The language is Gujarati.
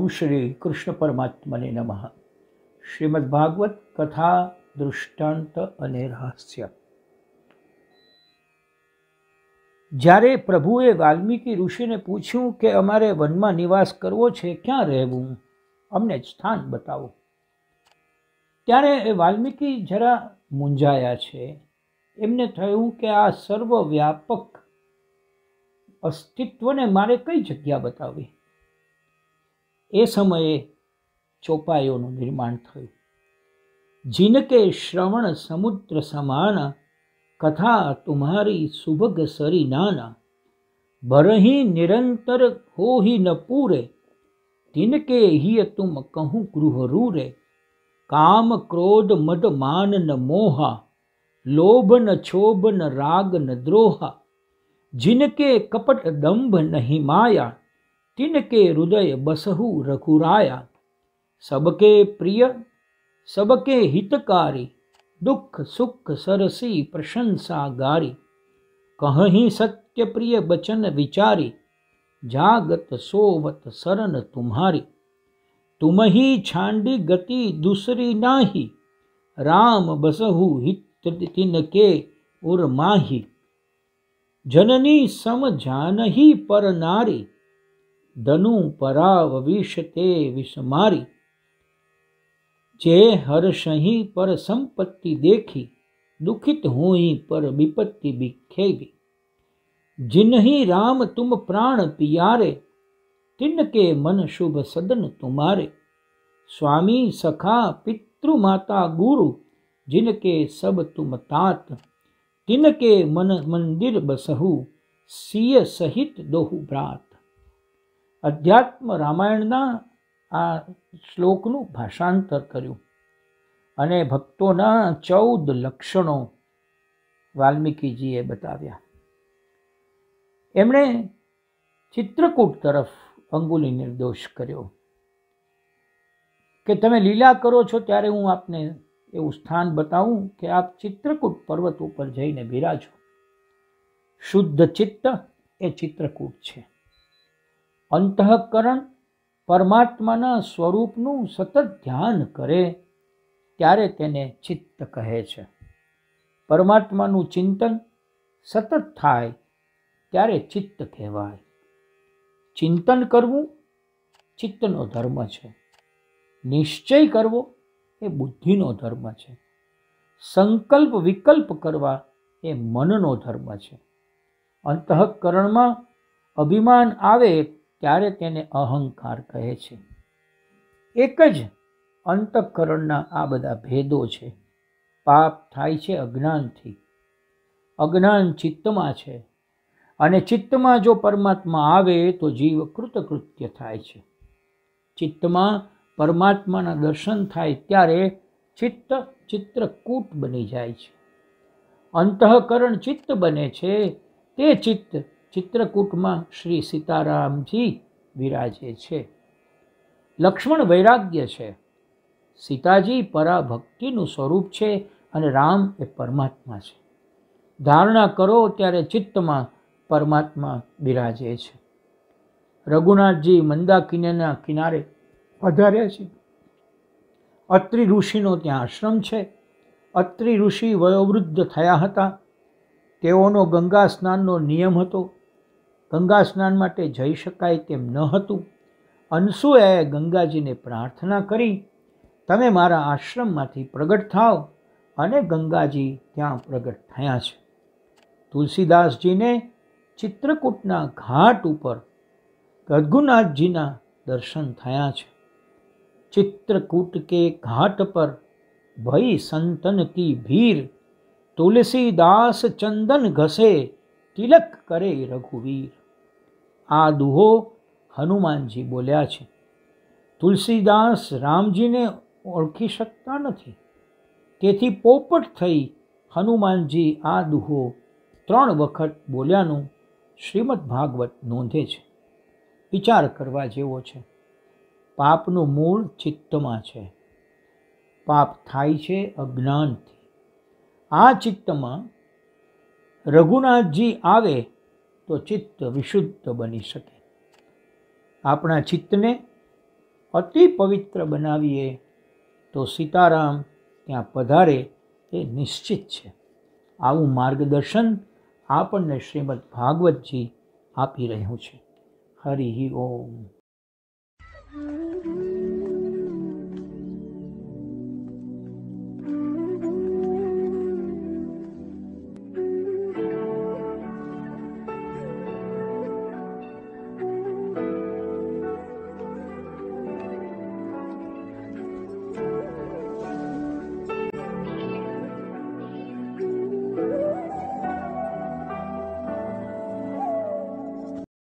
ओम श्री कृष्ण परमात्मने नमः। श्रीमद् भागवत कथा दृष्टांत અને રહસ્ય। જ્યારે પ્રભુએ વાલ્મીકી ઋષિને પૂછ્યું કે અમારે વનમાં નિવાસ કરવો છે, ક્યાં રહેવું, અમને સ્થાન બતાવો, ત્યારે વાલ્મીકી જરા મૂંઝાયા છે। એમને થયું કે આ સર્વવ્યાપક અસ્તિત્વને મારે કઈ જગ્યા બતાવવી। એ સમયે ચોપાઈઓનું નિર્માણ થયું। जिनके श्रवण समुद्र समान, कथा तुम्हारी सुभग सरी नाना, बरही निरंतर हो ही न पूरे, तिनके ही तुम कहूँ गृह रूरे। काम क्रोध मद मान न मोहा, लोभ न क्षोभ न राग न द्रोहा, जिनके कपट दंभ नहीं माया, तिनके हृदय बसहु रघुराया। सबके प्रिय सबके हितकारी, दुख सुख सरसी प्रशंसा गारी, कहीं सत्य प्रिय बचन विचारी, जागत सोवत सरन तुम्हारी। तुम ही छांडी गति दूसरी नाही, राम बसहु हित तिनके उर माही। जननी सम जानही पर नारी, धनु पराव विषते विषमारी। जे हर्षही पर संपत्ति देखी, दुखित होई पर विपत्ति बिखेवी। जिन्ही राम तुम प्राण पियारे, तिनके मन शुभ सदन तुम्हारे। स्वामी सखा पितृ माता गुरु, जिनके सब तुम तात, तिनके मन मंदिर बसहु, सिय सहित दोहु ब्रात। अध्यात्म रामायणना आ श्लोकનું ભાષાંતર કર્યું અને ભક્તોના 14 લક્ષણો વાલ્મીકીજીએ બતાવ્યા। એમણે ચિત્રકૂટ તરફ અંગુલી નિર્દોષ કર્યો કે તમે લીલા કરો છો ત્યારે હું આપને એવું સ્થાન બતાવું કે આપ ચિત્રકૂટ પર્વત ઉપર જઈને બિરાજો। શુદ્ધ ચિત્ત એ ચિત્રકૂટ છે। અંતઃકરણ પરમાત્માના સ્વરૂપનું સતત ધ્યાન કરે ત્યારે તેને ચિત્ત કહે છે। પરમાત્માનું ચિંતન સતત થાય ત્યારે ચિત્ત કહેવાય। ચિંતન કરવું ચિત્તનો ધર્મ છે। નિશ્ચય કરવો એ બુદ્ધિનો ધર્મ છે। સંકલ્પ વિકલ્પ કરવા એ મનનો ધર્મ છે। અંતઃકરણમાં અભિમાન આવે ત્યારે તેને અહંકાર કહે છે। એક જ અંતઃકરણના આ બધા ભેદો છે। પાપ થાય છે અજ્ઞાનથી। અજ્ઞાન ચિત્તમાં છે અને ચિત્તમાં જો પરમાત્મા આવે તો જીવ કૃતકૃત્ય થાય છે। ચિત્તમાં પરમાત્માના દર્શન થાય ત્યારે ચિત્ત ચિત્રકૂટ બની જાય છે। અંતઃકરણ ચિત્ત બને છે, તે ચિત્ત ચિત્રકૂટમાં શ્રી સીતારામજી વિરાજે છે। લક્ષ્મણ વૈરાગ્ય છે, સીતાજી પરાભક્તિનું સ્વરૂપ છે અને રામ એ પરમાત્મા છે। ધારણા કરો ત્યારે ચિત્તમાં પરમાત્મા બિરાજે છે। રઘુનાથજી મંદાકિનીના કિનારે પધાર્યા છે। અત્રિ ઋષિનો ત્યાં આશ્રમ છે। અત્રિ ઋષિ વયોવૃદ્ધ થયા હતા। તેઓનો ગંગા સ્નાનનો નિયમ હતો। ગંગા સ્નાન માટે જઈ શકાય તેમ ન હતું। અનસૂયાએ ગંગાજીને પ્રાર્થના કરી, તમે મારા આશ્રમમાંથી પ્રગટ થાવ, અને ગંગાજી ત્યાં પ્રગટ થયા છે। તુલસીદાસજીને ચિત્રકૂટના ઘાટ ઉપર રઘુનાથજીના દર્શન થયા છે। चित्रकूट के घाट पर भई संतन की भीर, तुलसीदास चंदन घसे तिलक करे रघुवीर। आ दुहो हनुमानजी बोल्या छे। तुलसीदास रामजीने ओळखी शकता नथी, तेथी पोपट थई हनुमानजी आ दुहो 3 वखत बोल्यानुं श्रीमद् भागवत नोंधे छे। विचार करवा जेवो छे। पापનું મૂળ ચિત્તમાં છે। પાપ થાય છે અજ્ઞાનથી। આ ચિત્તમાં રઘુનાથજી આવે તો ચિત્ત વિશુદ્ધ બની શકે। આપણા ચિત્તને અતિ પવિત્ર બનાવીએ તો સીતારામ ત્યાં પધારે એ નિશ્ચિત છે. આવું માર્ગદર્શન આપણને શ્રીમદ ભાગવતજી આપી રહ્યું છે. હરિ ઓમ.